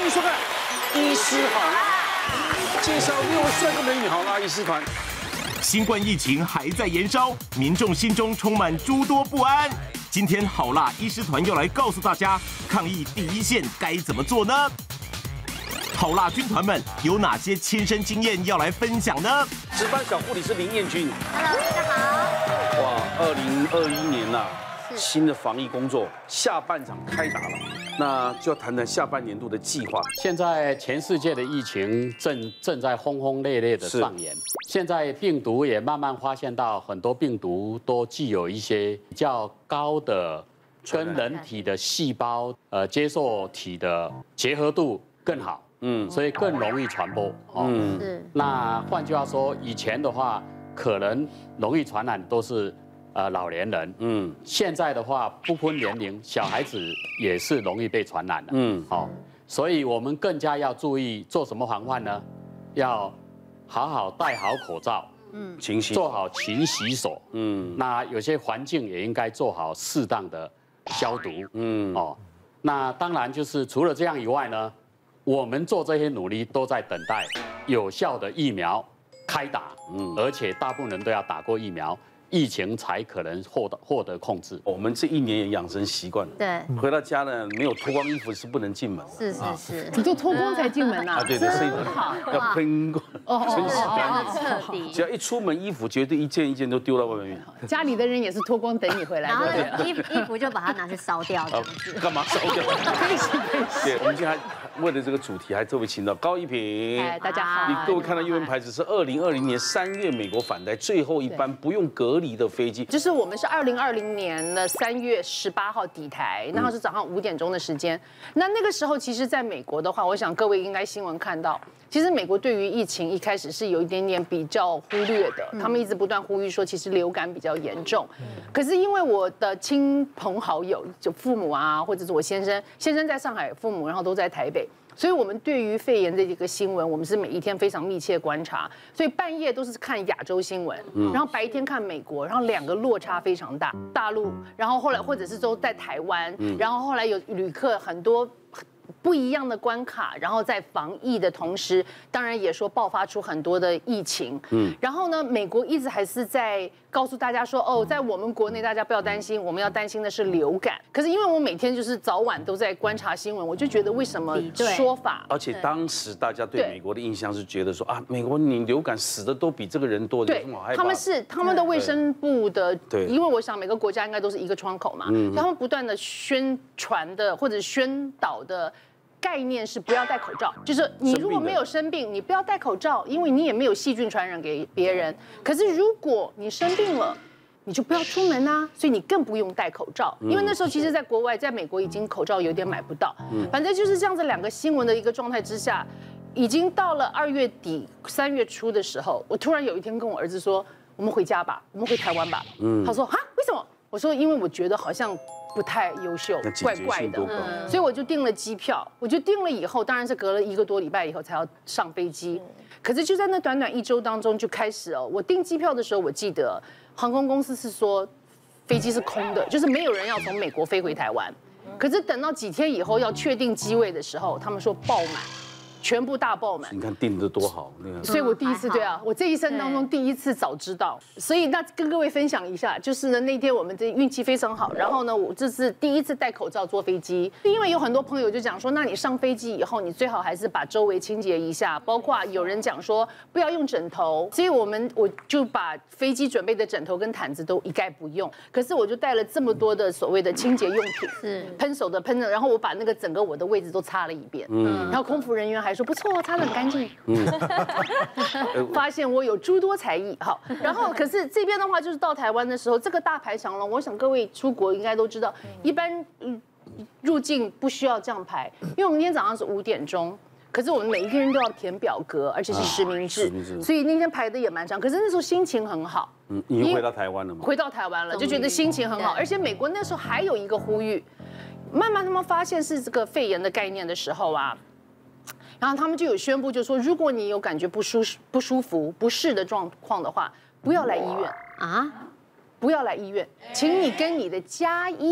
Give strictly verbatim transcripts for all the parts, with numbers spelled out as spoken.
迎收看《医师好辣》，介绍六位帅哥美女好辣医师团。 新冠疫情还在延烧，民众心中充满诸多不安。今天好辣医师团要来告诉大家，抗疫第一线该怎么做呢？好辣军团们有哪些亲身经验要来分享呢？ 值班小护理是林彦君。 Hello， 大家好。 哇，二零二一年呐、啊，新的防疫工作下半场开打了，那就要谈谈下半年度的计划。 现在全世界的疫情正正在轰轰烈烈的上演，现在病毒也慢慢发现到很多病毒都具有一些比较高的跟人体的细胞呃接受体的结合度更好。嗯，所以更容易传播。嗯，是。那换句话说，以前的话，可能容易传染都是呃老年人。嗯，现在的话，不分年龄，小孩子也是容易被传染的。嗯，好，所以我们更加要注意做什么防范呢？要好好戴好口罩。嗯， 勤洗， 做好勤洗手。嗯，那有些环境也应该做好适当的消毒。嗯，哦，那当然就是除了这样以外呢。我们做这些努力都在等待有效的疫苗开打，嗯，而且大部分人都要打过疫苗，疫情才可能获得获得控制。 我们这一年也养成习惯了， 对， 回到家呢没有脱光衣服是不能进门， 是是是， 你就脱光才进门啊？ 呐？ 对对，是要喷过，真是干净， 彻底。 只要一出门，衣服绝对一件一件都丢到外面。 家里的人也是脱光等你回来， 然后那个衣衣服就把它拿去烧掉，这样子。 干嘛烧掉？对，我们今天还为了这个主题，还特别请到高一平。 哎，大家好。 你各位看到英文牌子是二零二零年三月美国返台最后一班不用隔离的飞机。 就是我们是二零二零年的三月十八号抵台，然后是早上五点钟的时间。那那个时候，其实在美国的话，我想各位应该新闻看到，其实美国对于疫情一开始是有一点点比较忽略的，他们一直不断呼吁说，其实流感比较严重。可是因为我的亲朋好友，就父母啊，或者是我先生，先生在上海，父母然后都在台北。所以，我们对于肺炎的这个新闻，我们是每一天非常密切观察。所以半夜都是看亚洲新闻，然后白天看美国，然后两个落差非常大。大陆，然后后来或者是说在台湾，然后后来有旅客很多。不一样的关卡，然后在防疫的同时，当然也说爆发出很多的疫情。嗯，然后呢，美国一直还是在告诉大家说，哦，在我们国内大家不要担心，我们要担心的是流感。可是因为我每天就是早晚都在观察新闻，我就觉得为什么说法？ 而且当时大家对美国的印象是觉得说啊，美国你流感死的都比这个人多， 对，他们是他们的卫生部的，对，因为我想每个国家应该都是一个窗口嘛，所以他们不断的宣传的或者宣导的。概念是不要戴口罩，就是你如果没有生病，你不要戴口罩，因为你也没有细菌传染给别人。可是如果你生病了，你就不要出门啊，所以你更不用戴口罩。因为那时候其实在国外，在美国已经口罩有点买不到。反正就是这样子两个新闻的一个状态之下，已经到了二月底三月初的时候，我突然有一天跟我儿子说：“我们回家吧，我们回台湾吧。”他说：“哈，为什么？”我说：“因为我觉得好像。”不太优秀，怪怪的，所以我就订了机票。我就订了以后，当然是隔了一个多礼拜以后才要上飞机。可是就在那短短一周当中就开始哦，我订机票的时候，我记得航空公司是说飞机是空的，就是没有人要从美国飞回台湾。可是等到几天以后要确定机位的时候，他们说爆满。全部大爆满， 你看订的多好，那个。 所以我第一次对啊，我这一生当中第一次早知道，所以那跟各位分享一下，就是呢那天我们这运气非常好，然后呢我这是第一次戴口罩坐飞机，因为有很多朋友就讲说，那你上飞机以后，你最好还是把周围清洁一下，包括有人讲说不要用枕头，所以我们我就把飞机准备的枕头跟毯子都一概不用，可是我就带了这么多的所谓的清洁用品，是喷手的喷的，然后我把那个整个我的位置都擦了一遍，嗯，然后空服人员还说不错，擦得很干净。嗯，发现我有诸多才艺。好，然后可是这边的话，就是到台湾的时候，这个大排长龙，我想各位出国应该都知道，一般入境不需要这样排，因为我们今天早上是五点钟。可是我们每一个人都要填表格，而且是实名制，所以那天排的也蛮长。可是那时候心情很好。 嗯，已经回到台湾了吗？ 回到台湾了，就觉得心情很好。而且美国那时候还有一个呼吁，慢慢他们发现是这个肺炎的概念的时候啊。然后他们就有宣布，就说如果你有感觉不舒不舒服、不适的状况的话，不要来医院啊，不要来医院，请你跟你的家医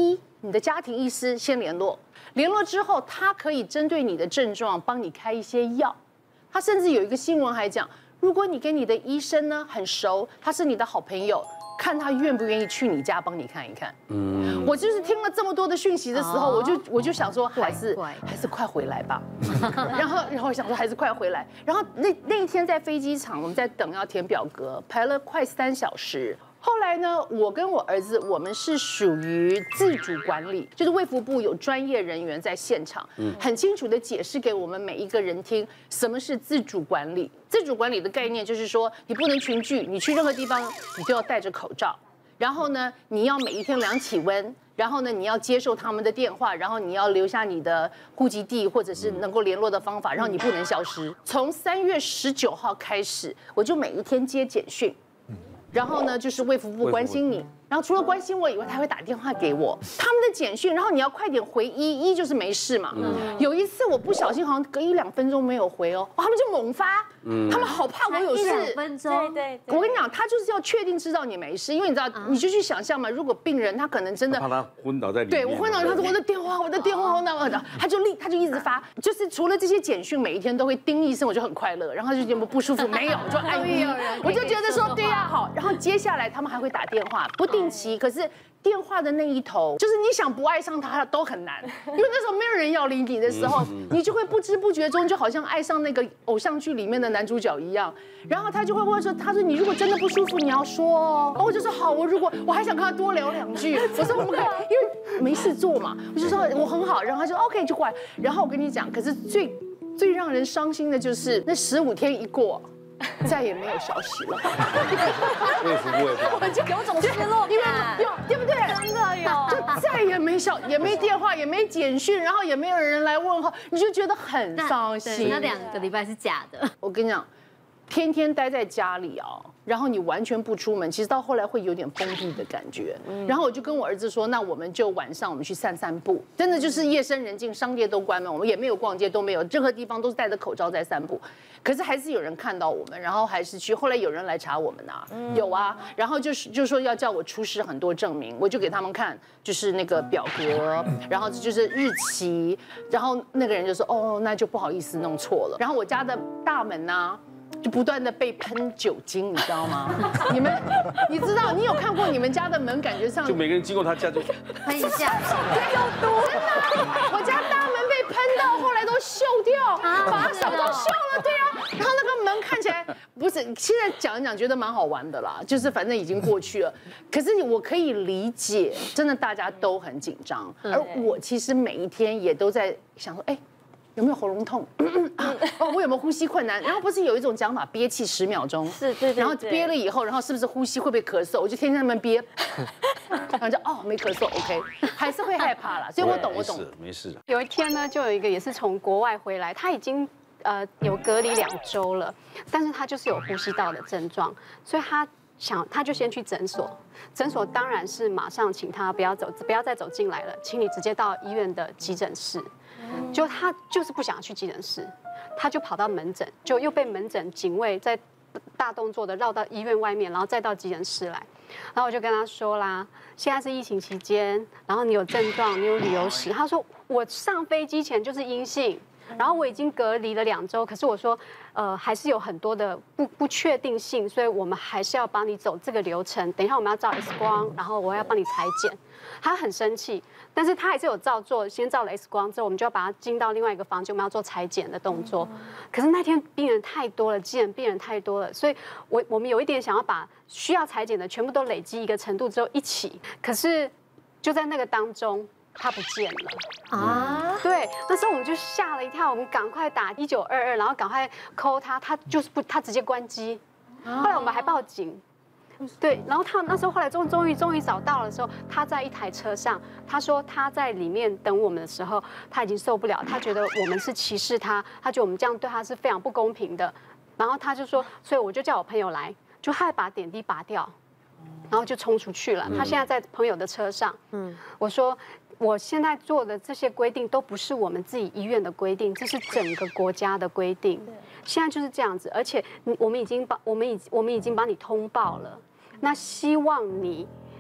你的家庭医师先联络，联络之后，他可以针对你的症状帮你开一些药。他甚至有一个新闻还讲，如果你跟你的医生呢很熟，他是你的好朋友。 看他愿不愿意去你家帮你看一看。嗯，我就是听了这么多的讯息的时候，我就我就想说，还是还是快回来吧。然后然后想说还是快回来。然后那那一天在飞机场，我们在等要填表格，排了快三小时。 后来呢，我跟我儿子，我们是属于自主管理，就是卫福部有专业人员在现场，很清楚的解释给我们每一个人听，什么是自主管理。自主管理的概念就是说，你不能群聚，你去任何地方你都要戴着口罩，然后呢，你要每一天量体温，然后呢，你要接受他们的电话，然后你要留下你的户籍地或者是能够联络的方法，然后你不能消失。从三月十九号开始，我就每一天接简讯。 然后呢，就是卫福部关心你，然后除了关心我以外，他会打电话给我，他们的简讯，然后你要快点回一，一就是没事嘛。有一次我不小心，好像隔一两分钟没有回哦，他们就猛发，他们好怕我有事。 两分钟， 对对。 我跟你讲，他就是要确定知道你没事，因为你知道，你就去想象嘛，如果病人他可能真的怕他昏倒在里面， 对我昏倒，他说我的电话，我的电话，那我的，他就立，他就一直发，就是除了这些简讯，每一天都会叮一声，我就很快乐，然后就觉得不舒服没有，我就按一，我就觉得说对呀好，然后接下来他们。 他们还会打电话，不定期。可是电话的那一头，就是你想不爱上他都很难，因为那时候没有人要理你的时候，你就会不知不觉中就好像爱上那个偶像剧里面的男主角一样。然后他就会问说：“他说你如果真的不舒服，你要说哦。”我就说：“好，我如果我还想跟他多聊两句。”我说：“我们可以，因为没事做嘛。”我就说：“我很好。”然后他就 OK 就过来。然后我跟你讲，可是最最让人伤心的就是那十五天一过。 再也没有消息了， 卫福部也我就有种失落感， 有对不对？ 真的有， 就再也没消，也没电话，也没简讯，然后也没有人来问候，你就觉得很伤心。 那两个礼拜是假的。 我跟你讲，天天待在家里啊，然后你完全不出门，其实到后来会有点封闭的感觉。然后我就跟我儿子说，那我们就晚上我们去散散步，真的就是夜深人静，商业都关门，我们也没有逛街，都没有，任何地方都是戴着口罩在散步。可是还是有人看到我们，然后还是去。后来有人来查我们啊，有啊，然后就是就说要叫我出示很多证明，我就给他们看，就是那个表格，然后就是日期，然后那个人就说哦，那就不好意思弄错了。然后我家的大门呢？ 就不断的被喷酒精，你知道吗？你们，你知道，你有看过你们家的门，感觉上就每个人经过他家就喷一下， 对，有毒，真的。我家大门被喷到，后来都锈掉，把手都锈了，对啊。然后那个门看起来不是，现在讲一讲觉得蛮好玩的啦，就是反正已经过去了。可是我可以理解，真的大家都很紧张，而我其实每一天也都在想说，哎。 有没有喉咙痛？哦，我有没有呼吸困难？然后不是有一种讲法，憋气十秒钟， 是，对， 然后憋了以后，然后是不是呼吸会不会咳嗽？我就天天在那边憋，然后就哦没咳嗽 ，OK， 还是会害怕啦。所以我懂，我懂。 没事的。 有一天呢，就有一个也是从国外回来，他已经呃有隔离两周了，但是他就是有呼吸道的症状，所以他想他就先去诊所，诊所当然是马上请他不要走，不要再走进来了，请你直接到医院的急诊室。 就他就是不想去急诊室，他就跑到门诊，就又被门诊警卫在大动作的绕到医院外面，然后再到急诊室来。然后我就跟他说啦，现在是疫情期间，然后你有症状，你有旅游史。他说我上飞机前就是阴性，然后我已经隔离了两周，可是我说呃还是有很多的不不确定性，所以我们还是要帮你走这个流程。等一下我们要照 X 光，然后我要帮你裁剪。他很生气。 但是他还是有照做，先照了 X 光之后，我们就要把他进到另外一个房间，我们要做裁剪的动作。可是那天病人太多了，急诊病人太多了，所以我我们有一点想要把需要裁剪的全部都累积一个程度之后一起。可是就在那个当中，他不见了啊！对，那时候我们就吓了一跳，我们赶快打一九二二，然后赶快 call 他，他就是不，他直接关机。后来我们还报警。 对，然后他那时候后来终终于终于找到的时候，他在一台车上，他说他在里面等我们的时候，他已经受不了，他觉得我们是歧视他，他觉得我们这样对他是非常不公平的，然后他就说，所以我就叫我朋友来，就害把点滴拔掉，然后就冲出去了。他现在在朋友的车上，嗯，我说。 我现在做的这些规定都不是我们自己医院的规定，这是整个国家的规定。现在就是这样子，而且我们已经把我们已我们已经帮你通报了。那希望你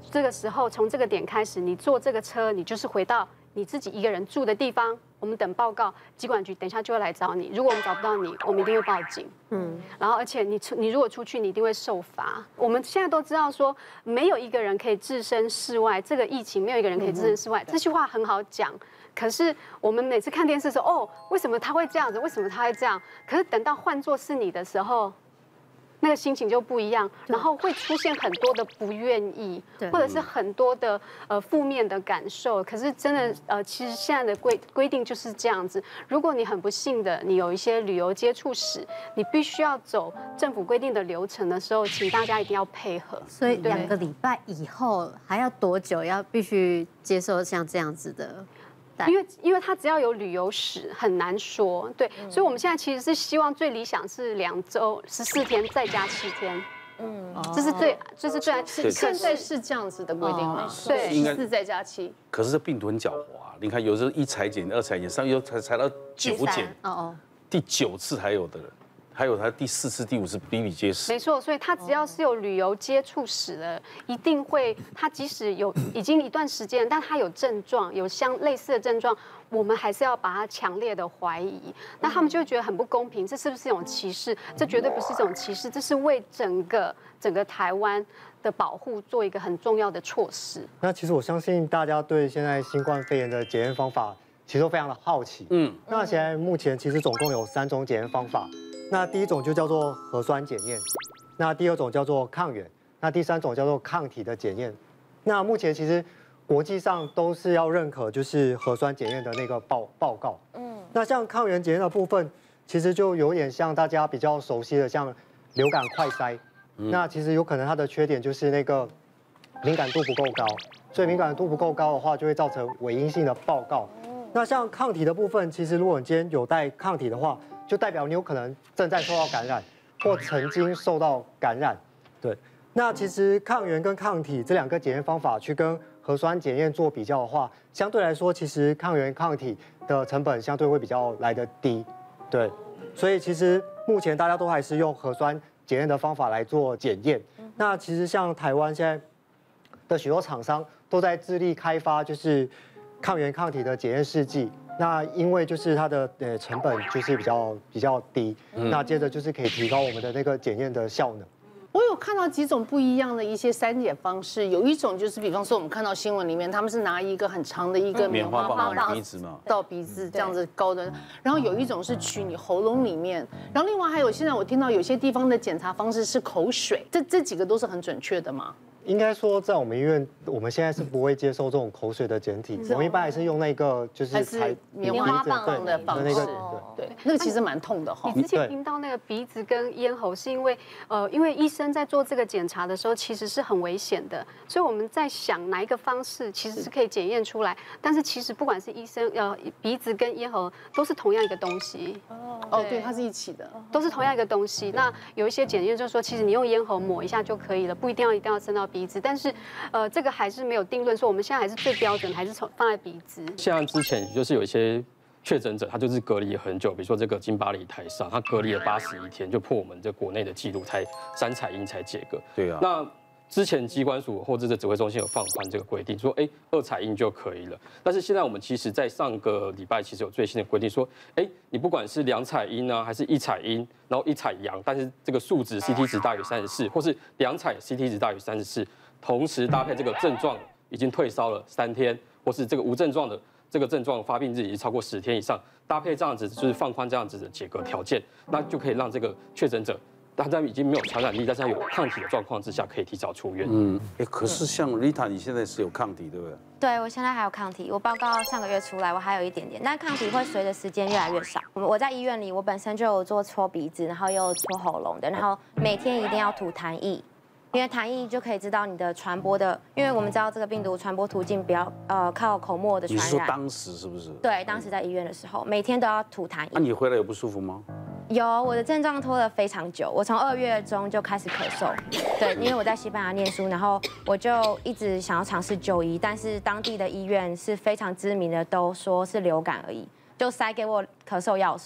这个时候从这个点开始，你坐这个车，你就是回到你自己一个人住的地方。我们等报告，疾管局等一下就会来找你。如果我们找不到你，我们一定会报警。嗯，然后而且你出你如果出去，你一定会受罚。我们现在都知道说，没有一个人可以置身事外，这个疫情没有一个人可以置身事外。这句话很好讲，可是我们每次看电视说，哦，为什么他会这样子？为什么他会这样？可是等到换作是你的时候。那个心情就不一样，然后会出现很多的不愿意，或者是很多的呃负面的感受。可是真的呃，其实现在的规规定就是这样子。如果你很不幸的，你有一些旅游接触史，你必须要走政府规定的流程的时候，请大家一定要配合。 所以两个礼拜以后还要多久要必须接受像这样子的？ 因为因为它只要有旅游史很难说，对，所以我们现在其实是希望最理想是两周十四天再加七天，嗯，这是最这是最是现在是这样子的规定吗？对，十四再加七。 可是这病毒很狡猾，你看有时候一裁剪、二裁剪，上又才裁到九剪，哦哦，第九次还有的人。还有他第四次、第五次比比皆是。 没错，所以他只要是有旅游接触史的，一定会，他即使有已经一段时间，但他有症状，有相类似的症状，我们还是要把他强烈的怀疑。那他们就会觉得很不公平，这是不是一种歧视？这绝对不是一种歧视，这是为整个整个台湾的保护做一个很重要的措施。 那其实我相信大家对现在新冠肺炎的检验方法其实都非常的好奇。嗯，那现在目前其实总共有三种检验方法。那第一种就叫做核酸检验，那第二种叫做抗原，那第三种叫做抗体的检验。那目前其实国际上都是要认可就是核酸检验的那个报报告。嗯，那像抗原检验的部分，其实就有点像大家比较熟悉的像流感快筛。嗯、那其实有可能它的缺点就是那个敏感度不够高，所以敏感度不够高的话，就会造成伪阴性的报告。那像抗体的部分，其实如果你今天有带抗体的话，就代表你有可能正在受到感染，或曾经受到感染。对，那其实抗原跟抗体这两个检验方法去跟核酸检验做比较的话，相对来说，其实抗原抗体的成本相对会比较来得低。对，所以其实目前大家都还是用核酸检验的方法来做检验。那其实像台湾现在的许多厂商都在致力开发，就是抗原抗体的检验试剂。那因为就是它的呃成本就是比较比较低，嗯、那接着就是可以提高我们的那个检验的效能。 我有看到几种不一样的一些筛检方式，有一种就是比方说我们看到新闻里面，他们是拿一个很长的一个棉花棒到鼻子嘛， 到鼻子这样子高的，然后有一种是取你喉咙里面，然后另外还有现在我听到有些地方的检查方式是口水，这这几个都是很准确的吗？ 应该说，在我们医院，我们现在是不会接受这种口水的检体，我们一般还是用那个就是采棉花棒的方式，对，那个其实蛮痛的哈。 你之前听到那个鼻子跟咽喉，是因为呃，因为医生在做这个检查的时候，其实是很危险的，所以我们在想哪一个方式其实是可以检验出来，但是其实不管是医生呃鼻子跟咽喉都是同样一个东西。 哦，对，它是一起的， 都是同样一个东西。那有一些检验就是说，其实你用咽喉抹一下就可以了，不一定要一定要伸到鼻子。但是，呃，这个还是没有定论，说我们现在还是最标准，还是从放在鼻子。 像之前就是有一些确诊者，他就是隔离很久，比如说这个金巴黎台上，他隔离了八十一天，就破我们这国内的记录，才三采阴才解隔。 对啊。 那之前疾管署或者这指挥中心有放宽这个规定，说哎二采阴就可以了。但是现在我们其实在上个礼拜其实有最新的规定，说哎你不管是两采阴啊，还是一采阴，然后一采阳，但是这个数值 C T 值大于三十四，或是两采 C T 值大于三十四，同时搭配这个症状已经退烧了三天，或是这个无症状的这个症状发病日已经超过十天以上，搭配这样子就是放宽这样子的解隔条件，那就可以让这个确诊者。他在已经没有传染力，但是他有抗体的状况之下，可以提早出院。嗯， 哎，可是像 Rita， 你现在是有抗体，对不对？ 对，我现在还有抗体，我报告上个月出来，我还有一点点，但抗体会随着时间越来越少。我我在医院里，我本身就有做搓鼻子，然后又搓喉咙的，然后每天一定要涂痰液，因为痰液就可以知道你的传播的，因为我们知道这个病毒传播途径比较呃靠口沫的传染。 你是说当时是不是？ 对，当时在医院的时候，每天都要涂痰液。 那你回来有不舒服吗？ 有，我的症状拖了非常久，我从二月中就开始咳嗽，对，因为我在西班牙念书，然后我就一直想要尝试就医，但是当地的医院是非常知名的，都说是流感而已，就塞给我咳嗽药水，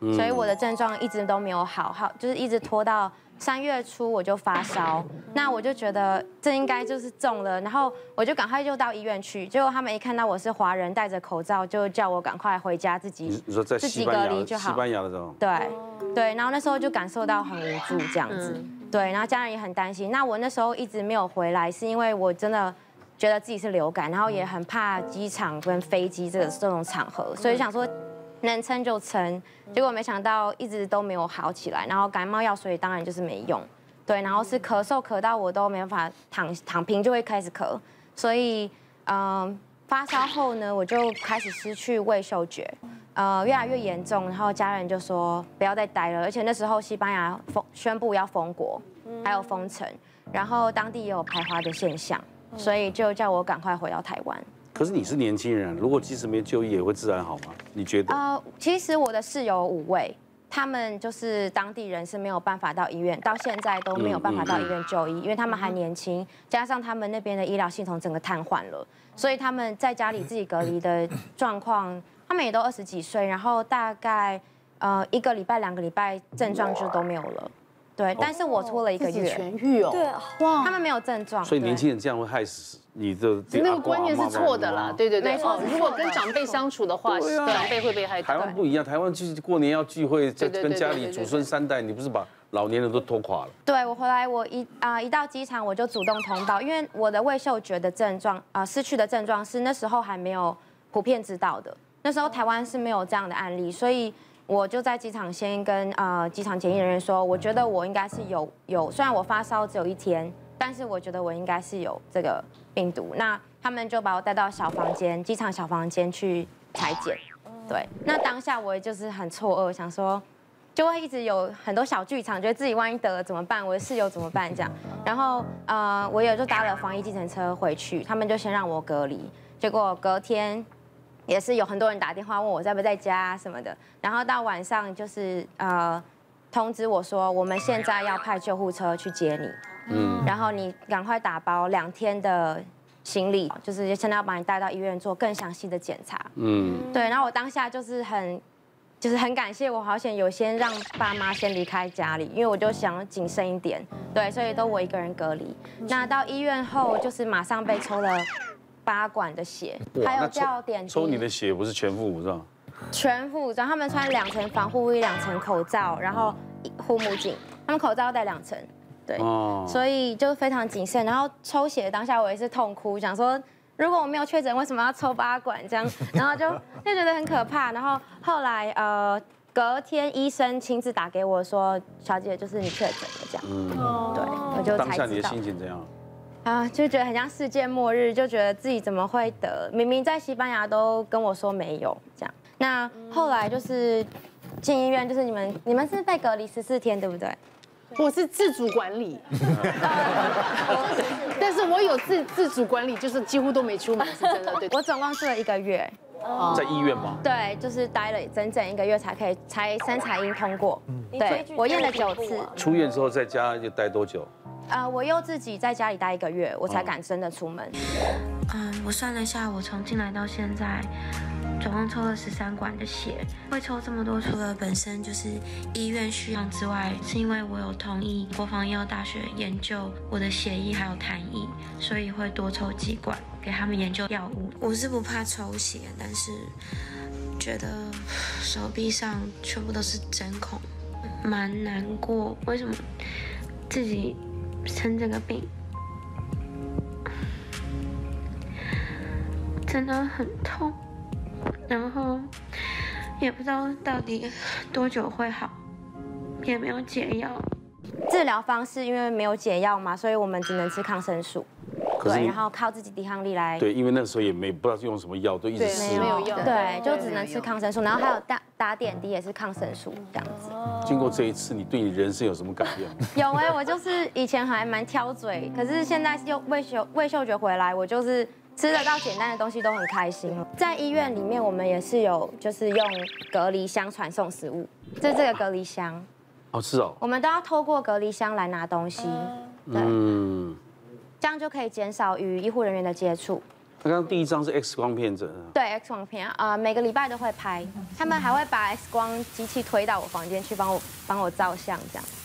所以我的症状一直都没有好，好就是一直拖到三月初我就发烧，那我就觉得这应该就是中了，然后我就赶快就到医院去，结果他们一看到我是华人，戴着口罩，就叫我赶快回家自己你说在自己隔离就好。 西班牙的时候， 对对，然后那时候就感受到很无助这样子，对，然后家人也很担心。那我那时候一直没有回来，是因为我真的觉得自己是流感，然后也很怕机场跟飞机这个这种场合，所以想说能撑就撑。结果没想到一直都没有好起来，然后感冒药所以当然就是没用，对，然后是咳嗽咳到我都没办法躺躺平就会开始咳，所以嗯发烧后呢我就开始失去味嗅觉，呃越来越严重，然后家人就说不要再待了，而且那时候西班牙封宣布要封国，还有封城，然后当地也有排华的现象，所以就叫我赶快回到台湾。 可是你是年轻人，如果即使没就医，也会自然好吗？你觉得？ 呃，其实我的室友五位，他们就是当地人，是没有办法到医院，到现在都没有办法到医院就医，因为他们还年轻，加上他们那边的医疗系统整个瘫痪了，所以他们在家里自己隔离的状况，他们也都二十几岁，然后大概呃一个礼拜、两个礼拜症状就都没有了。对，但是我拖了一个月， 痊愈哦。 对，哇，他们没有症状， 所以年轻人这样会害死你的。 那个观念是错的啦，对对对， 没错。 如果跟长辈相处的话，长辈会被害。 台湾不一样，台湾就是过年要聚会，跟家里祖孙三代，你不是把老年人都拖垮了？ 对，我回来，我一啊一到机场我就主动通报，因为我的味嗅觉的症状啊失去的症状是那时候还没有普遍知道的，那时候台湾是没有这样的案例，所以。我就在机场先跟呃机场检疫人员说，我觉得我应该是有有，虽然我发烧只有一天，但是我觉得我应该是有这个病毒。那他们就把我带到小房间，机场小房间去采检。对，那当下我也就是很错愕，想说就会一直有很多小剧场，觉得自己万一得了怎么办？我的室友怎么办？这样，然后呃我也就搭了防疫计程车回去，他们就先让我隔离，结果隔天。也是有很多人打电话问我在不在家什么的，然后到晚上就是呃通知我说我们现在要派救护车去接你，嗯，然后你赶快打包两天的行李，就是现在要把你带到医院做更详细的检查，嗯，对，然后我当下就是很就是很感谢我好险有先让爸妈先离开家里，因为我就想谨慎一点，对，所以都我一个人隔离。那到医院后就是马上被抽了。八管的血，还有叫点滴。 抽你的血不是全副武装？ 全副武装，他们穿两层防护衣、两层口罩，然后护目镜，他们口罩戴两层，对，哦、所以就非常谨慎。然后抽血当下我也是痛哭，想说如果我没有确诊，为什么要抽八管这样？然后就就觉得很可怕。然后后来呃隔天医生亲自打给我说，小姐就是你确诊了这样，嗯，对，我就才知道。 当下你的心情怎样？ 啊，就觉得很像世界末日，就觉得自己怎么会得？明明在西班牙都跟我说没有这样。那后来就是进医院，就是你们你们是被隔离十四天，对不对？ 我是自主管理，但是我有自自主管理，就是几乎都没出门，是真的。对， 我总共住了一个月。 在医院吗？ 对，就是待了整整一个月才可以才三采阴通过。对，我验了九次。 出院之后在家就待多久？ 呃，我又自己在家里待一个月，我才敢真的出门。 嗯，我算了一下，我从进来到现在，总共抽了十三管的血。会抽这么多，除了本身就是医院需要之外，是因为我有同意国防医药大学研究我的血液还有痰液，所以会多抽几管给他们研究药物。我是不怕抽血，但是觉得手臂上全部都是针孔，蛮难过。为什么自己生这个病？真的很痛，然后也不知道到底多久会好，也没有解药。 治疗方式因为没有解药嘛，所以我们只能吃抗生素。对，然后靠自己抵抗力来。 对，因为那时候也没不知道用什么药，都一直吃。 没有药。对，就只能吃抗生素，然后还有打打点滴也是抗生素这样子。 经过这一次，你对你人生有什么改变？ 有哎，我就是以前还蛮挑嘴，可是现在又味嗅味嗅觉回来，我就是吃得到简单的东西都很开心。在医院里面，我们也是有就是用隔离箱传送食物，这是这个隔离箱。 哦，是哦。 我们都要透过隔离箱来拿东西。对。嗯。这样就可以减少与医护人员的接触。 刚刚第一张是 X 光片子， 对 X 光片啊、呃，每个礼拜都会拍，他们还会把 X 光机器推到我房间去帮我帮我照相这样。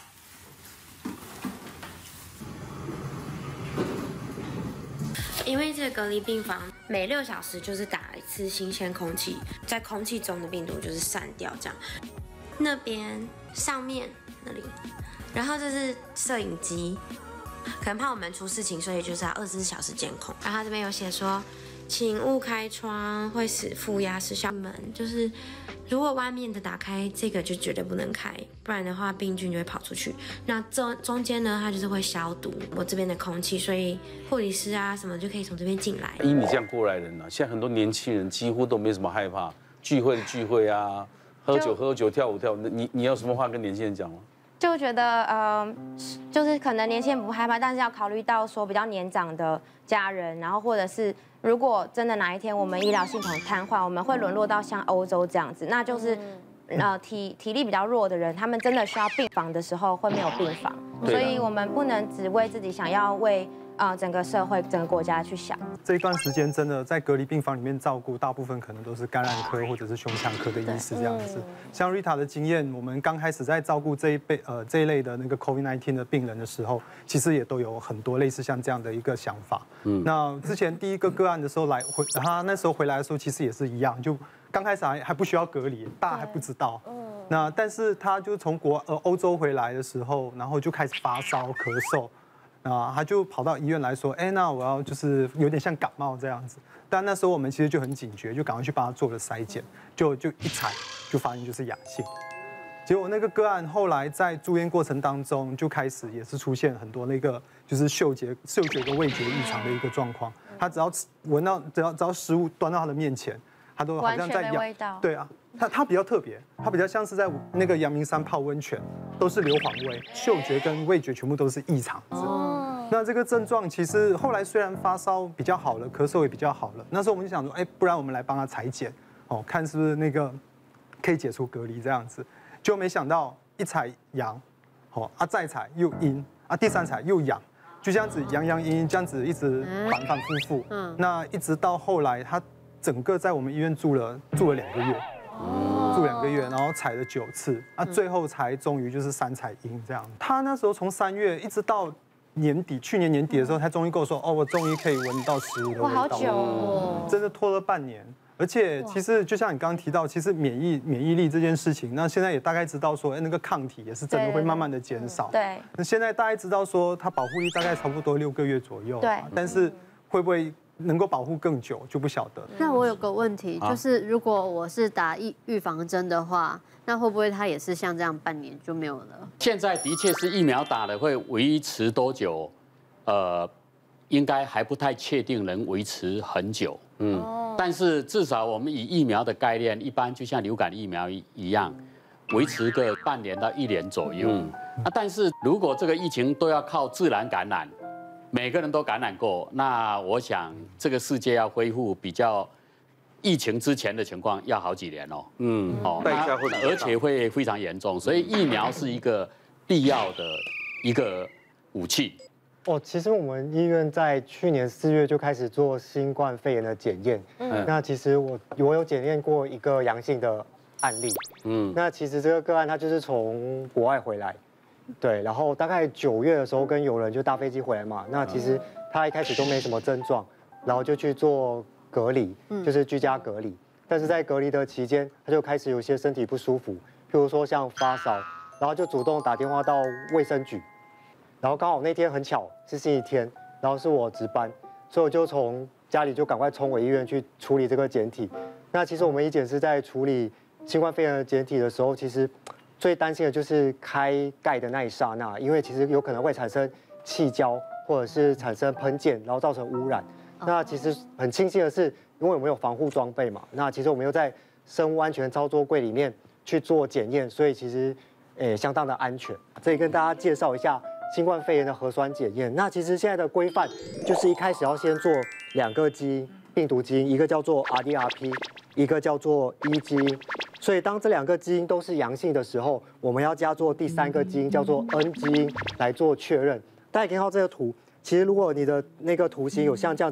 因为这个隔离病房每六小时就是打一次新鲜空气，在空气中的病毒就是散掉这样。那边上面那里，然后这是摄影机，可能怕我们出事情，所以就是要二十四小时监控。然后他这边有写说，请勿开窗，会使负压失效。门就是如果外面的打开，这个就绝对不能开，不然的话病菌就会跑出去。那中中间呢，它就是会消毒我这边的空气，所以护理师啊什么就可以从这边进来。 以你这样过来人呢、啊，现在很多年轻人几乎都没什么害怕聚会的聚会啊，喝酒喝酒跳舞跳舞。你你有什么话跟年轻人讲吗？ 就觉得呃，就是可能年轻人不害怕，但是要考虑到说比较年长的家人，然后或者是如果真的哪一天我们医疗系统瘫痪，我们会沦落到像欧洲这样子，那就是呃体体力比较弱的人，他们真的需要病房的时候会没有病房，所以我们不能只为自己想要为呃整个社会、整个国家去想。 这一段时间真的在隔离病房里面照顾，大部分可能都是感染科或者是胸腔科的医师这样子。像 Rita 的经验，我们刚开始在照顾这一辈呃这一类的那个 COVID 十九 的病人的时候，其实也都有很多类似像这样的一个想法。嗯，那之前第一个个案的时候来回，他那时候回来的时候其实也是一样，就刚开始还还不需要隔离，大家还不知道。嗯，那但是他就从国呃欧洲回来的时候，然后就开始发烧、咳嗽。啊，他就跑到医院来说，哎，那我要就是有点像感冒这样子。但那时候我们其实就很警觉，就赶快去帮他做了筛检，就就一采就发现就是阳性。结果那个个案后来在住院过程当中就开始也是出现很多那个就是嗅觉、嗅觉跟味觉异常的一个状况。他只要闻到只要只要食物端到他的面前，他都好像在咬。对啊，他他比较特别，他比较像是在那个阳明山泡温泉，都是硫磺味，嗅觉跟味觉全部都是异常。那这个症状其实后来虽然发烧比较好了，咳嗽也比较好了，那时候我们就想说，哎，不然我们来帮他采检，哦，看是不是那个可以解除隔离这样子。就没想到一采阳，哦啊再采又阴，啊第三采又阳，就这样子阳阳阴阴这样子一直反反复复。嗯，那一直到后来他整个在我们医院住了住了两个月。住两个月，然后采了九次，啊，最后才终于就是三采阴这样。他那时候从三月一直到年底，去年年底的时候，他终于跟我说，哦，我终于可以闻到食物的味道。哇， 好久哦， 真的拖了半年。而且其实就像你刚刚提到，其实免疫免疫力这件事情，那现在也大概知道说，哎，那个抗体也是真的会慢慢的减少。 对。 那现在大概知道说，它保护力大概差不多六个月左右。对。但是会不会能够保护更久就不晓得。 那我有个问题，就是如果我是打预预防针的话，那会不会它也是像这样半年就没有了？ 现在的确是疫苗打了会维持多久，呃，应该还不太确定能维持很久。嗯，但是至少我们以疫苗的概念，一般就像流感疫苗一样，维持个半年到一年左右。嗯，啊，但是如果这个疫情都要靠自然感染。每个人都感染过，那我想这个世界要恢复比较疫情之前的情况要好几年哦。嗯，哦，代价会而且会非常严重，所以疫苗是一个必要的一个武器。 哦，其实我们医院在去年四月就开始做新冠肺炎的检验。嗯，那其实我我有检验过一个阳性的案例。嗯，那其实这个个案他就是从国外回来。对，然后大概九月的时候跟友人就搭飞机回来嘛，那其实他一开始都没什么症状，然后就去做隔离，就是居家隔离。但是在隔离的期间，他就开始有一些身体不舒服，譬如说像发烧，然后就主动打电话到卫生局，然后刚好那天很巧是星期天，然后是我值班，所以我就从家里就赶快冲回医院去处理这个检体。那其实我们医检是在处理新冠肺炎的检体的时候，其实最担心的就是开盖的那一刹那，因为其实有可能会产生气胶，或者是产生喷溅，然后造成污染。那其实很庆幸的是，因为我们有防护装备嘛，那其实我们又在生物安全操作柜里面去做检验，所以其实诶相当的安全。这里跟大家介绍一下新冠肺炎的核酸检验。那其实现在的规范就是一开始要先做两个基因病毒基因，一个叫做 R D R P， 一个叫做 E 基因。所以当这两个基因都是阳性的时候，我们要加做第三个基因，叫做 N 基因来做确认。大家可以看到这个图，其实如果你的那个图形有像这样子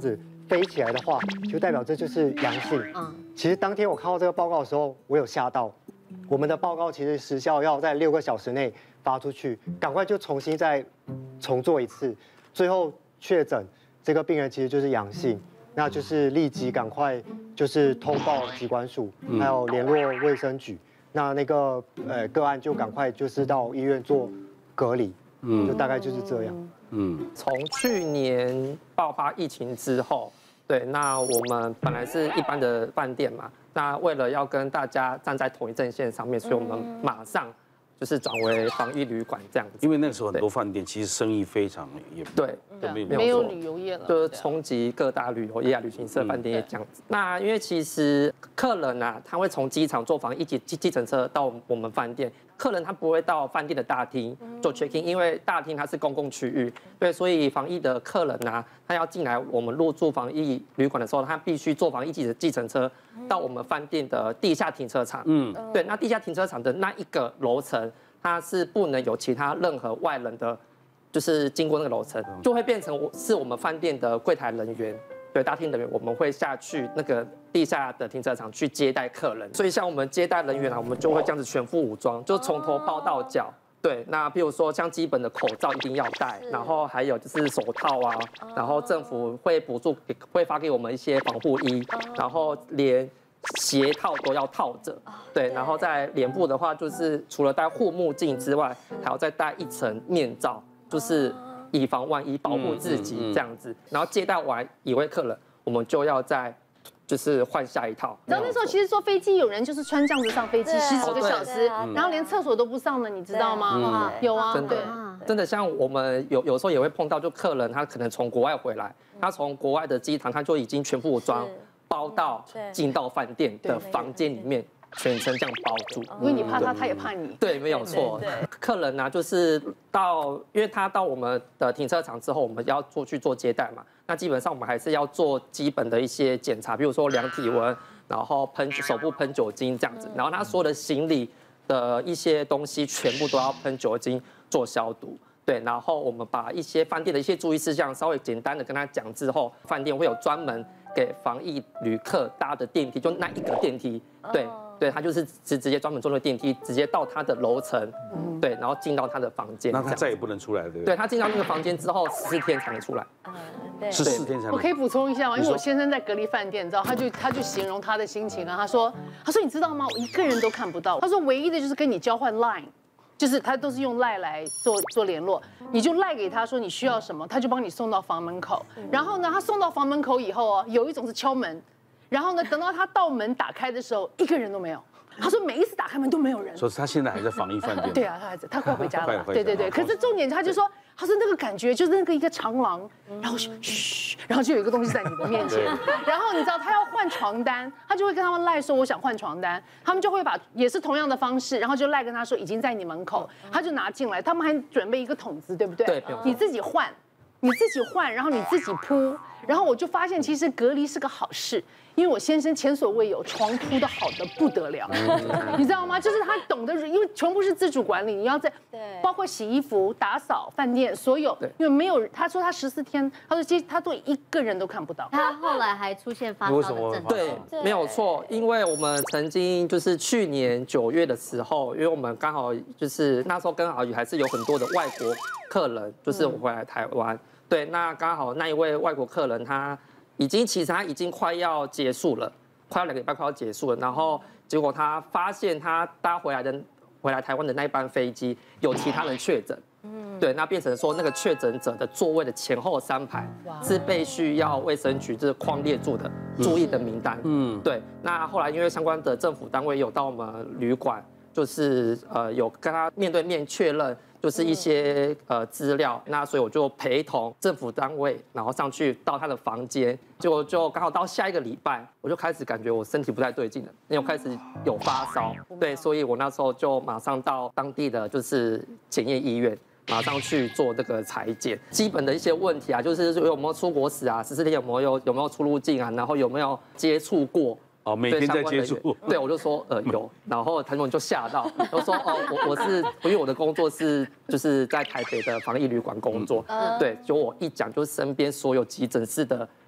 飞起来的话，就代表这就是阳性。嗯，其实当天我看到这个报告的时候，我有吓到。我们的报告其实时效要在六个小时内发出去，赶快就重新再重做一次，最后确诊这个病人其实就是阳性，那就是立即赶快就是通报疾管署，还有联络卫生局，那那个呃个案就赶快就是到医院做隔离，嗯，就大概就是这样。 嗯，从去年爆发疫情之后，对，那我们本来是一般的饭店嘛，那为了要跟大家站在同一阵线上面，所以我们马上就是转为防疫旅馆这样子。 因为那个时候很多饭店其实生意非常也对， 都没有没有旅游业了， 就是冲击各大旅游业啊、旅行社、饭店业这样子。那因为其实客人啊，他会从机场坐防疫计计程车到我们饭店。客人他不会到饭店的大厅做 check in， 因为大厅它是公共区域，对，所以防疫的客人啊，他要进来我们入住防疫旅馆的时候，他必须坐防疫计计程车到我们饭店的地下停车场。嗯，对，那地下停车场的那一个楼层，它是不能有其他任何外人的，就是经过那个楼层，就会变成我是我们饭店的柜台人员。对，大厅人员我们会下去那个地下的停车场去接待客人，所以像我们接待人员啊，我们就会这样子全副武装，就从头包到脚。对，那比如说像基本的口罩一定要戴，然后还有就是手套啊，然后政府会补助，会发给我们一些防护衣，然后连鞋套都要套着。对，然后在脸部的话，就是除了戴护目镜之外，还要再戴一层面罩，就是。以防万一，保护自己这样子，然后接待完一位客人，我们就要再就是换下一套。 然后那时候其实坐飞机有人就是穿这样子上飞机十几个小时，然后连厕所都不上了，你知道吗？有啊， 真的真的像我们有有时候也会碰到，就客人他可能从国外回来，他从国外的机场他就已经全副武装，包到进到饭店的房间里面。全程这样包住， 因为你怕他，他也怕你。 对，没有错。客人呢、啊，就是到，因为他到我们的停车场之后，我们要做去做接待嘛。那基本上我们还是要做基本的一些检查，比如说量体温，然后喷手部喷酒精这样子。然后他所有的行李的一些东西，全部都要喷酒精做消毒。对，然后我们把一些饭店的一些注意事项稍微简单的跟他讲之后，饭店会有专门给防疫旅客搭的电梯，就那一个电梯，对。对，他就是直直接专门坐那个电梯，直接到他的楼层，对，然后进到他的房间。 那他再也不能出来，对不对？ 对，他进到那个房间之后，十四天才能出来。 嗯，对， 是四天才能。 我可以补充一下吗？因为我先生在隔离饭店，你知道，他就他就形容他的心情啊，他说，他说你知道吗？我一个人都看不到。他说唯一的就是跟你交换 Line， 就是他都是用 Line 来做做联络，你就 Line 给他说你需要什么，他就帮你送到房门口。然后呢，他送到房门口以后哦，有一种是敲门，然后呢，等到他到门打开的时候，一个人都没有。他说每一次打开门都没有人， 所以他现在还在防疫饭店。 对啊，他还在，他快回家了。对对对，可是重点他就说，他说那个感觉就是那个一个长廊，然后嘘，然后就有一个东西在你的面前，然后你知道他要换床单，他就会跟他们赖说我想换床单，他们就会把也是同样的方式，然后就赖跟他说已经在你门口，他就拿进来，他们还准备一个桶子，对不对？ 对， 你自己换，你自己换，然后你自己铺，然后我就发现其实隔离是个好事。因为我先生前所未有，床铺的好的不得了，你知道吗？就是他懂得，因为全部是自主管理，你要在，包括洗衣服、打扫、饭店，所有，因为没有，他说他十四天，他说其实他都一个人都看不到。 他后来还出现发烧的症状。 对，没有错，因为我们曾经就是去年九月的时候，因为我们刚好就是那时候刚好还是有很多的外国客人，就是回来台湾，对，那刚好那一位外国客人他。已经其实他已经快要结束了，快要两个礼拜快要结束了，然后结果他发现他搭回来的回来台湾的那一班飞机有其他人确诊，嗯，对，那变成说那个确诊者的座位的前后三排是被需要卫生局就是框列住的注意的名单，嗯，对，那后来因为相关的政府单位有到我们旅馆，就是呃有跟他面对面确认。就是一些呃资料，那所以我就陪同政府单位，然后上去到他的房间，结果就刚好到下一个礼拜，我就开始感觉我身体不太对劲了，因为我开始有发烧，对，所以我那时候就马上到当地的就是检验医院，马上去做这个采检，基本的一些问题啊，就是有没有出国史啊，十四天有没有有没有出入境啊，然后有没有接触过。 哦，每天在接触， 对，我就说呃有，然后他们就吓到，就说哦我我是因为我的工作是就是在台北的防疫旅馆工作，对，就我一讲，就身边所有急诊室的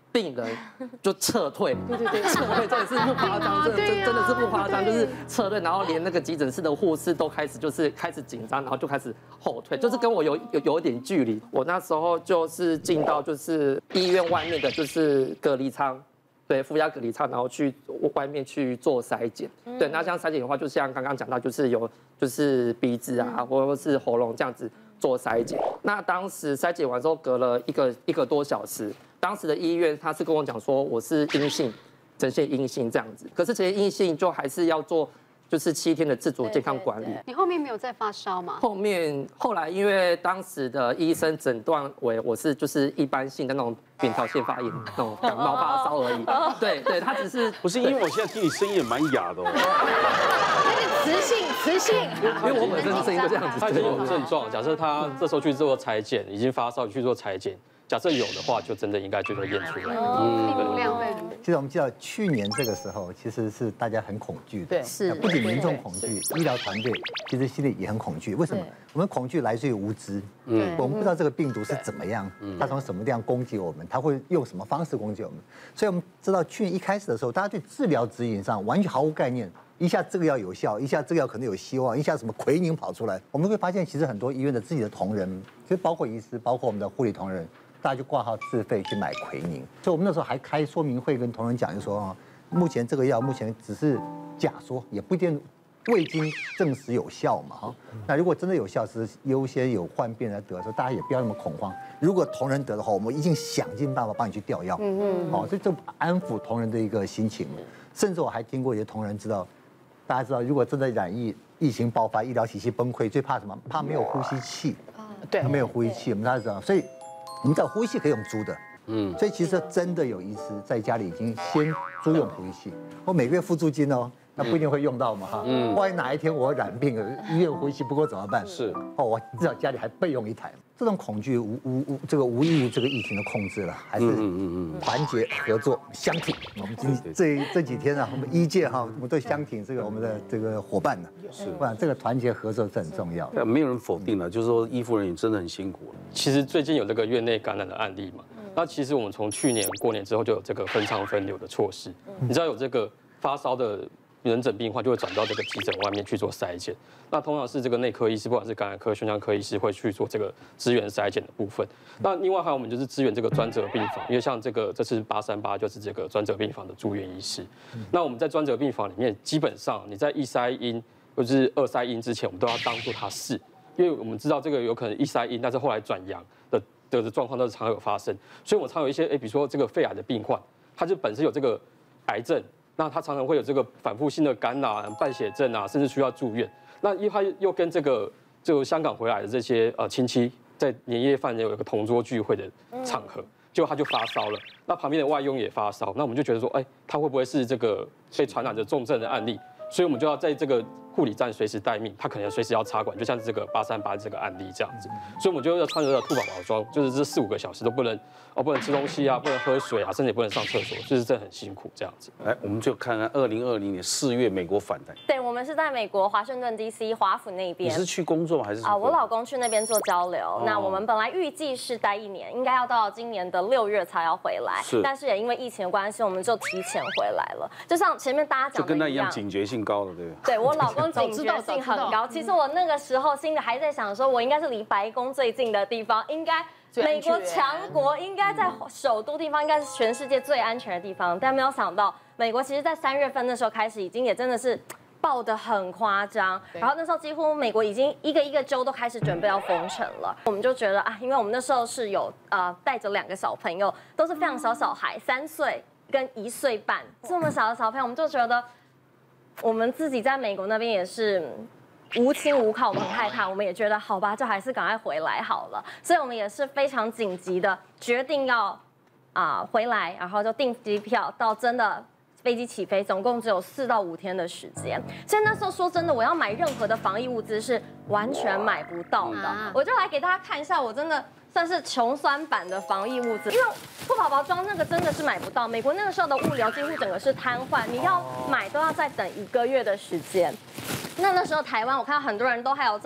病人就撤退，对对对，撤退真的是不夸张，真的真真的是不夸张，就是撤退，然后连那个急诊室的护士都开始就是开始紧张，然后就开始后退，就是跟我有有有一点距离。我那时候就是进到就是医院外面的就是隔离舱。对，负压隔离舱，然后去外面去做筛检。对，那像筛检的话，就像刚刚讲到，就是有就是鼻子啊，或者是喉咙这样子做筛检。那当时筛检完之后，隔了一个一个多小时，当时的医院他是跟我讲说我是阴性，呈现阴性这样子。可是这些阴性就还是要做。就是七天的自主健康管理。 你后面没有再发烧吗？ 后面后来因为当时的医生诊断为我是就是一般性的那种扁桃腺发炎那种感冒发烧而已。对对，他只是不是因为我现在听你声音也蛮哑的哦。 磁性磁性， 因为我本身声音就这样子，他已经有症状。假设他这时候去做裁剪，已经发烧去做裁剪。假设有的话，就真的应该就会验出来。 嗯，病毒量会。 其实我们知道，去年这个时候其实是大家很恐惧的， 对， 是。 不仅民众恐惧，医疗团队其实心里也很恐惧。为什么？我们恐惧来自于无知。嗯，我们不知道这个病毒是怎么样，它从什么地方攻击我们，它会用什么方式攻击我们。所以我们知道，去年一开始的时候，大家对治疗指引上完全毫无概念。一下这个药有效，一下这个药可能有希望，一下什么奎宁跑出来，我们会发现，其实很多医院的自己的同仁，其实包括医师，包括我们的护理同仁。大家就挂号自费去买奎宁，所以我们那时候还开说明会跟同仁讲，就说啊，目前这个药目前只是假说，也不一定未经证实有效嘛哈。那如果真的有效，是优先有患病人得的时候，大家也不要那么恐慌。如果同仁得的话，我们一定想尽办法帮你去调药，嗯嗯，好，所以这安抚同仁的一个心情。甚至我还听过一些同仁知道，大家知道，如果真的染疫，疫情爆发，医疗体系崩溃，最怕什么？怕没有呼吸器，对，没有呼吸器，我们大家知道，所以。我们知道呼吸器可以用租的，嗯，所以其实真的有医师在家里已经先租用呼吸器，我每个月付租金哦，那不一定会用到嘛哈，嗯，万一哪一天我染病了，医院呼吸器不够怎么办？是，哦，我至少家里还备用一台。这种恐惧无无无这个无异于这个疫情的控制了，还是嗯嗯嗯团结合作相挺。我们今这这几天啊，我们医界哈，我们都相挺这个我们的这个伙伴呢，是，不然这个团结合作是很重要。 没有人否定了，就是说医护人员真的很辛苦。 其实最近有这个院内感染的案例嘛，那其实我们从去年过年之后就有这个分仓分流的措施，你知道有这个发烧的。门诊病患就会转到这个急诊外面去做筛检，那通常是这个内科医师，不管是感染科、胸腔科医师会去做这个支援筛检的部分。那另外还有我们就是支援这个专责病房，因为像这个这次八三八就是这个专责病房的住院医师。那我们在专责病房里面，基本上你在一筛阴或者是二筛阴之前，我们都要当做它是，因为我们知道这个有可能一筛阴，但是后来转阳的的的状况都是常有发生，所以我常有一些哎，比如说这个肺癌的病患，他就本身有这个癌症。那他常常会有这个反复性的感染、败血症啊，甚至需要住院。那因为他又跟这个就香港回来的这些呃亲戚在年夜饭有一个同桌聚会的场合，结果他就发烧了。那旁边的外佣也发烧，那我们就觉得说，哎，他会不会是这个被传染的重症的案例？所以我们就要在这个护理站随时待命，他可能随时要插管，就像这个八三八这个案例这样子。所以我们就要穿着兔宝宝装，就是这四五个小时都不能哦，不能吃东西啊，不能喝水啊，甚至也不能上厕所，就是真的很辛苦这样子。 来，我们就看看二零二零年四月美国反弹。 对，我们是在美国华盛顿 D C 华府那边。 你是去工作还是？ 啊，我老公去那边做交流。那我们本来预计是待一年，应该要到今年的六月才要回来。是。但是也因为疫情的关系，我们就提前回来了。就像前面大家讲的就跟他一样，警觉性高了，对不对？对我老公警觉性很高。其实我那个时候心里还在想说，我应该是离白宫最近的地方，应该美国强国，应该在首都地方，应该是全世界最安全的地方。但没有想到，美国其实在三月份那时候开始，已经也真的是爆得很夸张。然后那时候几乎美国已经一个一个州都开始准备要封城了。我们就觉得啊，因为我们那时候是有呃带着两个小朋友，都是非常小小孩，三岁跟一岁半这么小的小朋友，我们就觉得。我们自己在美国那边也是无亲无靠，我们很害怕，我们也觉得好吧，就还是赶快回来好了。所以我们也是非常紧急的决定要啊、呃、回来，然后就订机票，到真的飞机起飞，总共只有四到五天的时间。所以那时候说真的，我要买任何的防疫物资是完全买不到的。我就来给大家看一下，我真的。算是穷酸版的防疫物资，因为兔宝宝装那个真的是买不到。美国那个时候的物流几乎整个是瘫痪，你要买都要再等一个月的时间。那那时候台湾，我看到很多人都还有在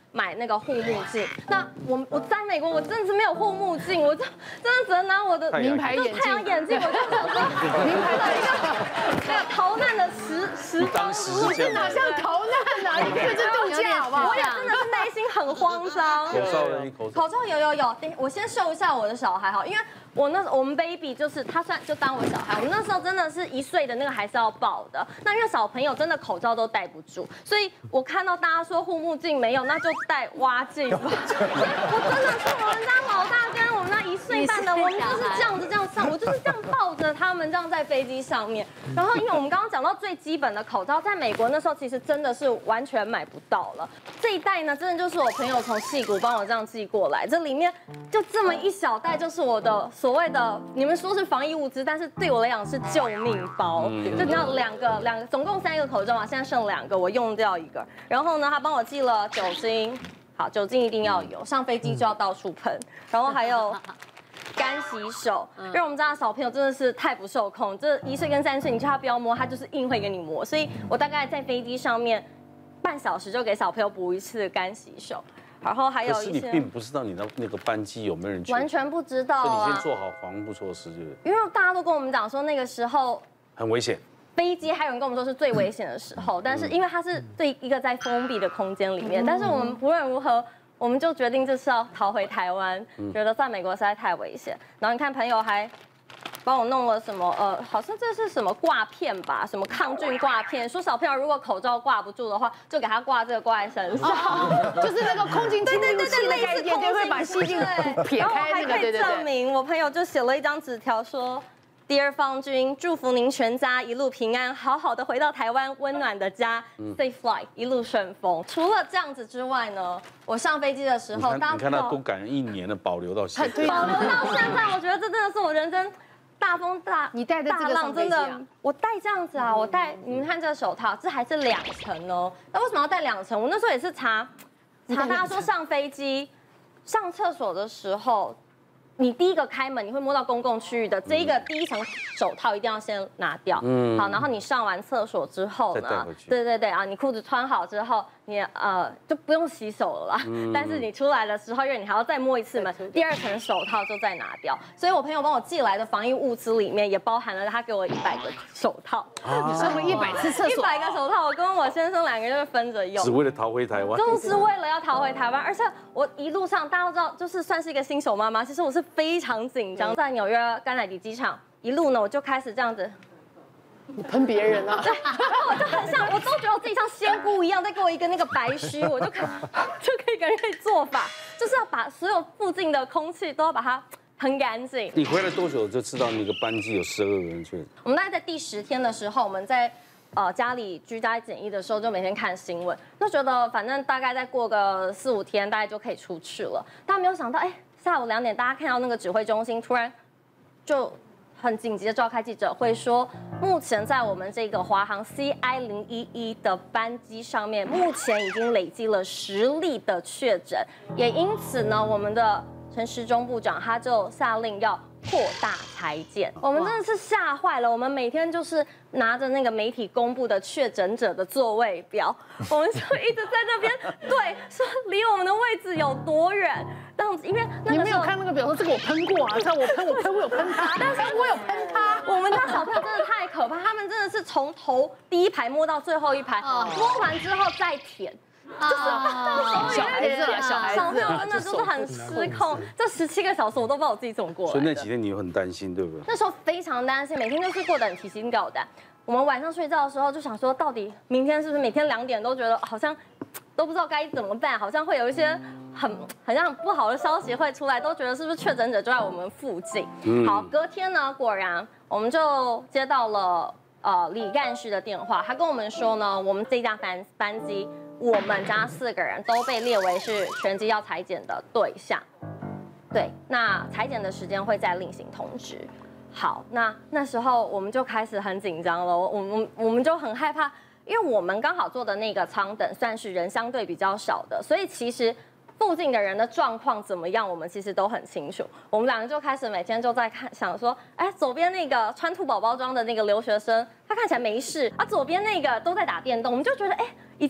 买那个护目镜。那我我在美国，我真的是没有护目镜，我就真的只能拿我的名牌眼镜， 太阳眼镜，我就想说名牌的一个那个逃难的时时光路， 是哪像逃难啊？你可是度假好不好？ 我也真的是内心很慌张。 口罩呢？口罩口罩有有有，等我先秀一下我的小孩哈，因为我那我们 baby 就是他算就当我小孩，我们那时候真的是一岁的那个还是要抱的。那因为小朋友真的口罩都戴不住，所以我看到大家说护目镜没有，那就戴蛙镜吧。我真的是我们家老大跟我们那一岁半的，我们就是这样子这样上，我就是这样抱着他们这样在飞机上面。然后因为我们刚刚讲到最基本的口罩，在美国那时候其实真的是完全买不到了。这一袋呢，真的就是我朋友从矽谷帮我这样寄过来，这里面就这么一小袋，就是我的所谓的你们说是防疫物资，但是对我来讲是救命包，就你知道两个两个总共三个口罩嘛，现在剩两个，我用掉一个。然后呢，他帮我寄了酒精，好，酒精一定要有，上飞机就要到处喷，然后还有干洗手，因为我们家的小朋友真的是太不受控，这一岁跟三岁，你叫他不要摸，他就是硬会给你摸，所以我大概在飞机上面半小时就给小朋友补一次干洗手。然后还有一些，可是你并不知道你的那个班机有没有人去， 完全不知道啊。 所以你先做好防护措施，就是因为大家都跟我们讲说那个时候很危险， 飞机还有人跟我们说是最危险的时候，但是因为它是对一个在封闭的空间里面，但是我们不论如何，我们就决定就是要逃回台湾，觉得在美国实在太危险。然后你看朋友还帮我弄了什么？呃，好像这是什么挂片吧？什么抗菌挂片？说小朋友如果口罩挂不住的话，就给他挂这个挂在身上， 就是那个空气清净器的概念，就会把细菌撇开那个。对对对。 证明我朋友就写了一张纸条说。Dear 方君，祝福您全家一路平安，好好的回到台湾温暖的家、嗯、，safe flight， 一路顺风。除了这样子之外呢，我上飞机的时候， 你看，你看他都感恩一年的保留到现在， 保留到现在，我觉得这真的是我人生大风大你戴的这个浪，真的，我戴这样子啊，我戴，你们看这个手套，这还是两层哦。那为什么要戴两层？我那时候也是查查，大家说上飞机上厕所的时候。你第一个开门，你会摸到公共区域的这一个第一层手套一定要先拿掉，嗯，好，然后你上完厕所之后呢，对对对啊，你裤子穿好之后，你呃就不用洗手了啦，嗯、但是你出来的时候，因为你还要再摸一次门，第二层手套就再拿掉。所以我朋友帮我寄来的防疫物资里面也包含了他给我一百个手套， 啊、你上了一百次厕所， 一百个手套，我跟我先生两个人就分着用， 只为了逃回台湾， 就是为了要逃回台湾，而且我一路上大家都知道，就是算是一个新手妈妈，其实我是非常紧张，在纽约甘乃迪机场一路呢，我就开始这样子。 你喷别人啊？ 对，然后我就很像，我都觉得我自己像仙姑一样，再给我一个那个白须，我就可就可以跟人做法，就是要把所有附近的空气都要把它喷干净。 你回来多久就知道那个班机有十二个人去？ 我们大概在第十天的时候，我们在呃家里居家检疫的时候，就每天看新闻，就觉得反正大概再过个四五天，大概就可以出去了。但没有想到，哎，下午两点，大家看到那个指挥中心突然就。很紧急的召开记者会说，目前在我们这个华航 C I 零一一的班机上面，目前已经累积了十例的确诊，也因此呢，我们的陈时中部长他就下令要扩大裁剪，我们真的是吓坏了。我们每天就是拿着那个媒体公布的确诊者的座位表，我们就一直在那边对说离我们的位置有多远。这样子，因为你没有看那个表，说这个我喷过啊，看我喷我喷我有喷他，但是我有喷他。 我们家小朋友真的太可怕，他们真的是从头第一排摸到最后一排，摸完之后再舔。就是小孩子，小孩子， 小朋友真的就是很失控。这十七个小时我都不知道我自己怎么过来。 所以那几天你有很担心，对不对？ 那时候非常担心，每天就是过得很提心吊胆。我们晚上睡觉的时候就想说，到底明天是不是每天两点都觉得好像都不知道该怎么办，好像会有一些很很像不好的消息会出来，都觉得是不是确诊者就在我们附近。好，隔天呢，果然我们就接到了呃李干事的电话，他跟我们说呢，我们这架班班机。我们家四个人都被列为是全机要裁剪的对象，对，那裁剪的时间会再另行通知。好，那那时候我们就开始很紧张了，我们我们就很害怕，因为我们刚好坐的那个舱等算是人相对比较少的，所以其实附近的人的状况怎么样，我们其实都很清楚。我们两个就开始每天就在看，想说，哎，左边那个穿兔宝宝装的那个留学生，他看起来没事，啊，左边那个都在打电动，我们就觉得，哎，已经。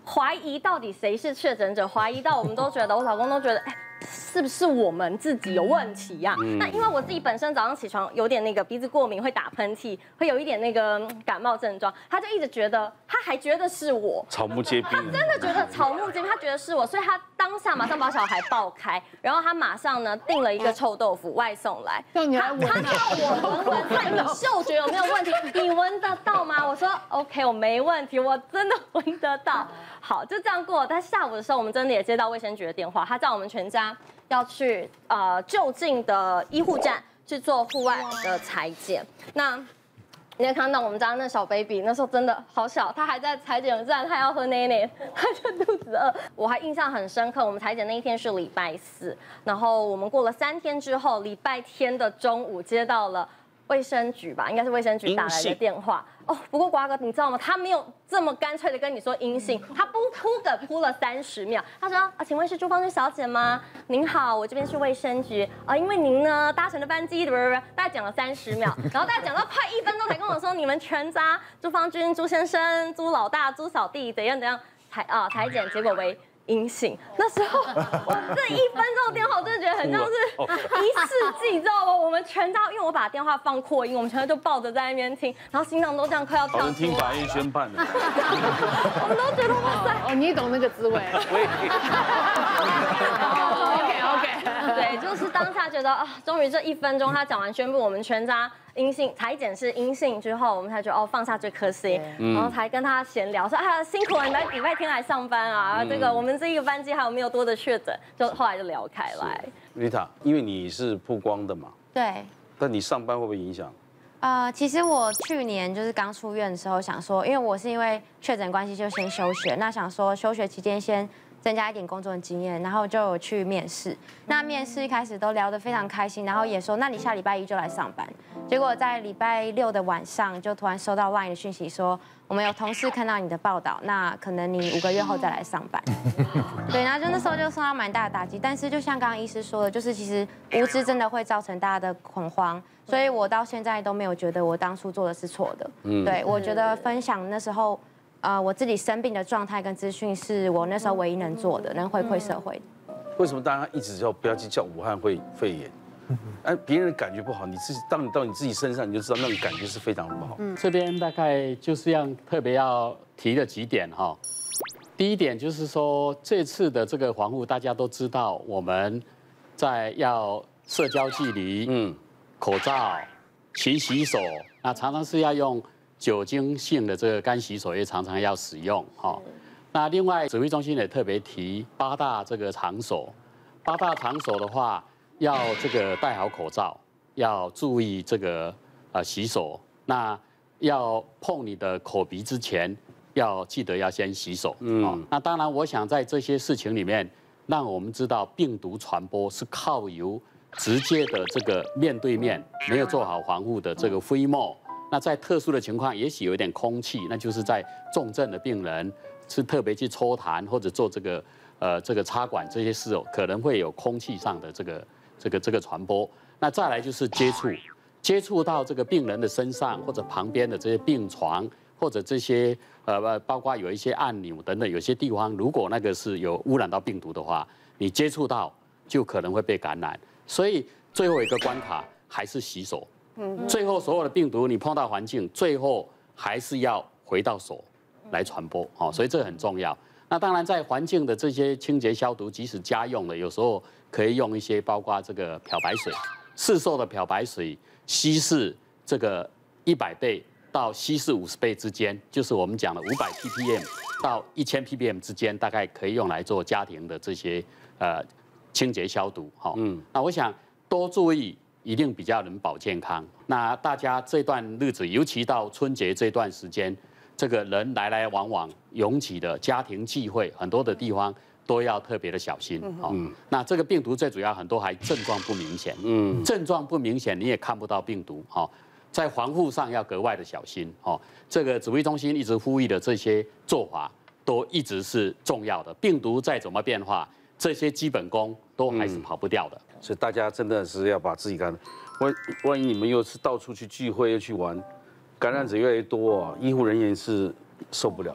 怀疑到底谁是确诊者，怀疑到我们都觉得，我老公都觉得，哎。是不是我们自己有问题呀、啊？嗯、那因为我自己本身早上起床有点那个鼻子过敏，会打喷嚏，会有一点那个感冒症状，他就一直觉得，他还觉得是我， 草木皆兵， 他真的觉得草木皆兵，他觉得是我，所以他当下马上把小孩抱开，然后他马上呢订了一个臭豆腐外送来，他他叫我闻闻看你嗅觉有没有问题，你闻得到吗？我说 OK， 我没问题，我真的闻得到。好，就这样过。但下午的时候，我们真的也接到卫生局的电话，他叫我们全家要去呃就近的医护站去做户外的采检。那你也看到我们家那小 baby 那时候真的好小，他还在采检站，他要喝奶奶，他就肚子饿。我还印象很深刻，我们采检那一天是礼拜四，然后我们过了三天之后，礼拜天的中午接到了卫生局吧，应该是卫生局打来的电话。哦，不过瓜哥，你知道吗？他没有这么干脆的跟你说阴性，他不哭的哭了三十秒。他说：“啊，请问是朱芳君小姐吗？您好，我这边是卫生局啊，因为您呢搭乘的班机，不不不，大概讲了三十秒，然后大概讲到快一分钟才跟我说，你们全家朱芳君、朱先生、朱老大、朱小弟怎样怎样采啊采检结果为。”阴性，那时候我这一分钟的电话，我真的觉得很像是一世纪，知道吗？我们全家，因为我把电话放扩音，我们全家就抱着在那边听，然后心脏都这样快要跳出来。 好像听法院宣判的， 我们都觉得哇塞， 哦，你懂那个滋味。OK OK， 对，就是当下觉得啊，终于这一分钟他讲完宣布我们全家阴性，采检是阴性之后，我们才觉得哦放下这颗心，然后才跟他闲聊说啊辛苦了，你来礼拜天来上班啊，这个我们这一个班机还有没有多的确诊，就后来就聊开来。 Rita， 因为你是曝光的嘛， 对， 但你上班会不会影响？ 呃，其实我去年就是刚出院的时候，想说，因为我是因为确诊关系就先休学，那想说休学期间先增加一点工作的经验，然后就有去面试。那面试一开始都聊得非常开心，然后也说，那你下礼拜一就来上班。结果在礼拜六的晚上，就突然收到 LINE 的讯息说，我们有同事看到你的报道，那可能你五个月后再来上班。对，然后就那时候就受到蛮大的打击。但是就像刚刚医师说的，就是其实无知真的会造成大家的恐慌，所以我到现在都没有觉得我当初做的是错的。嗯，对，我觉得分享那时候。呃，我自己生病的状态跟资讯是我那时候唯一能做的，能回馈社会的。 为什么大家一直叫不要去叫武汉肺肺炎？哎，别人感觉不好，你自己当你到你自己身上，你就知道那种感觉是非常不好。 嗯，这边大概就是要特别要提的几点哈。第一点就是说，这次的这个防护，大家都知道，我们在要社交距离，嗯，口罩、勤洗手，那常常是要用。酒精性的这个干洗手也常常要使用哈。那另外指挥中心也特别提八大这个场所，八大场所的话要这个戴好口罩，要注意这个呃洗手。那要碰你的口鼻之前，要记得要先洗手。嗯。那当然，我想在这些事情里面，让我们知道病毒传播是靠由直接的这个面对面没有做好防护的这个飞沫。那在特殊的情况，也许有一点空气，那就是在重症的病人是特别去抽痰或者做这个呃这个插管这些事哦，可能会有空气上的这个这个这个传播。那再来就是接触，接触到这个病人的身上或者旁边的这些病床或者这些呃包括有一些按钮等等，有些地方如果那个是有污染到病毒的话，你接触到就可能会被感染。所以最后一个关卡还是洗手。最后，所有的病毒你碰到环境，最后还是要回到手来传播，哦，所以这很重要。那当然，在环境的这些清洁消毒，即使家用的，有时候可以用一些，包括这个漂白水，市售的漂白水稀释这个一百倍到稀释五十倍之间，就是我们讲的五百 ppm 到一千 ppm 之间，大概可以用来做家庭的这些呃清洁消毒，哈。嗯，那我想多注意。一定比较能保健康。那大家这段日子，尤其到春节这段时间，这个人来来往往拥挤的家庭聚会，很多的地方都要特别的小心。哦，那这个病毒最主要很多还症状不明显，嗯，症状不明显你也看不到病毒，哈，在防护上要格外的小心。哦，这个指挥中心一直呼吁的这些做法，都一直是重要的。病毒再怎么变化，这些基本功都还是跑不掉的。 所以大家真的是要把自己看，万万一你们又是到处去聚会又去玩，感染者越来越多啊，医护人员是受不了的。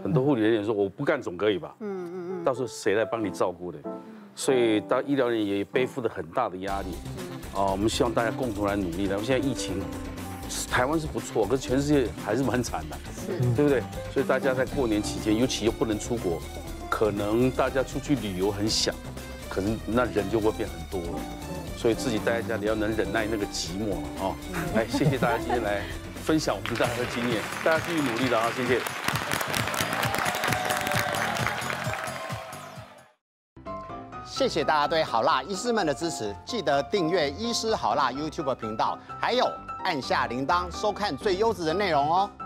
很多护理人员说我不干总可以吧？嗯嗯嗯。到时候谁来帮你照顾的？所以到医疗人员也背负着很大的压力。哦，我们希望大家共同来努力。然后现在疫情，台湾是不错，可是全世界还是蛮惨的，对不对？所以大家在过年期间，尤其又不能出国，可能大家出去旅游很想，可能那人就会变很多了。所以自己待在家里要能忍耐那个寂寞哦。来，谢谢大家今天来分享我们大家的经验，大家继续努力的啊，谢谢。 谢谢大家对好辣医师们的支持，记得订阅医师好辣 YouTube 频道，还有按下铃铛收看最优质的内容哦。